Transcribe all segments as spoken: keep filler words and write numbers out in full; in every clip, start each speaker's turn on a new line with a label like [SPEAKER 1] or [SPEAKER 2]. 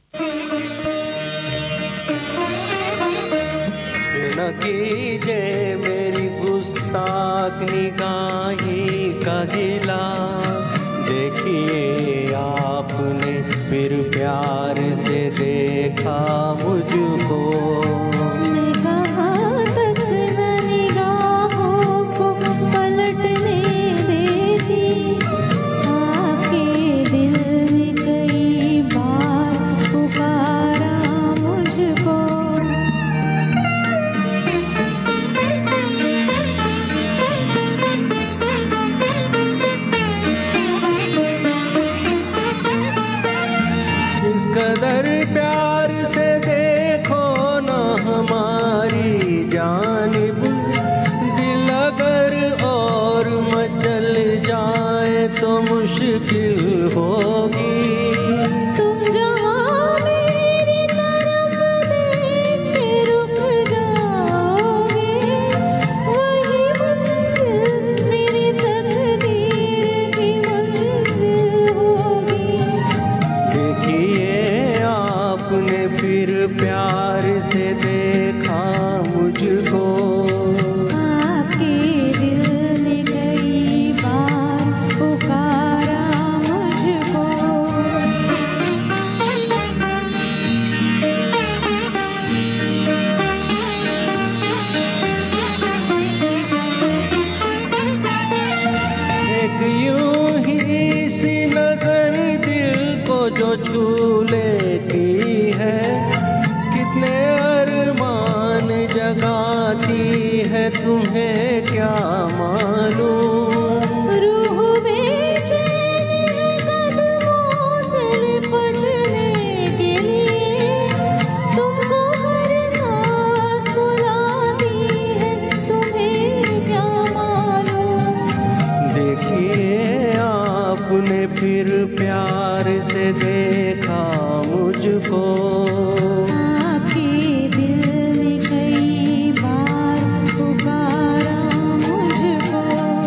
[SPEAKER 1] न कीजिए मेरी गुस्ताख निगाही का गिला, देखिए आपने फिर प्यार से देखा मुझको।
[SPEAKER 2] मैं कहाँ तक न निगाहों को पलटने देती, आपके दिल ने कई बार पुकारा मुझको।
[SPEAKER 1] इस कदर प्यार से देखो न हमारी जानिब, दिल अगर और मचल जाए तो मुश्किल होगी।
[SPEAKER 2] तुम जहाँ मेरी तरफ देख के रुक जाओगे, वही मंजिल मेरी तकदीर की मंजिल होगी।
[SPEAKER 1] देखिए आपने फिर प्यार से देखा मुझको।
[SPEAKER 2] आपके दिल ने कई बार पुकारा मुझको।
[SPEAKER 1] एक यूं ही सी नजर दिल को जो छू लेती है, कितने अरमान जगाती है तुम्हें क्या मालूम।
[SPEAKER 2] रूह बेचैन है कदमों से लिपटने के लिए, तुमको हर सांस बुलाती है तुम्हें क्या मालूम।
[SPEAKER 1] देखिए आपने फिर प्यार से देखा मुझको।
[SPEAKER 2] आपके दिल ने कई बार पुकारा मुझको।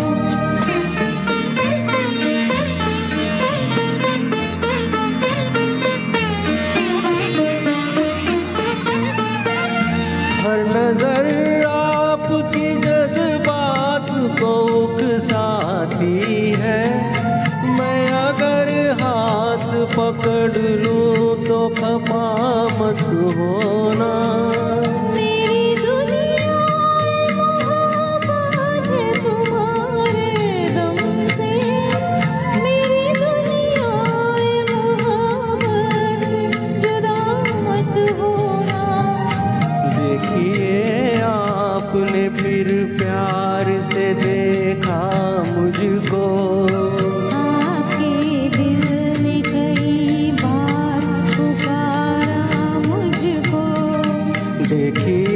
[SPEAKER 1] हर नजर आपकी जज्बात को उकसाती है, मैं अगर हाथ पकड़ लूं तो खफा मत होना।
[SPEAKER 2] मेरी दुनिया मोहब्बत है तुम्हारे दम से, मेरी दुनिया मोहब्बत से जुदा मत होना।
[SPEAKER 1] देखिए आपने फिर प्यार से देखा मुझको।
[SPEAKER 2] आपके दिल ने कई बार पुकारा मुझको।
[SPEAKER 1] देखिए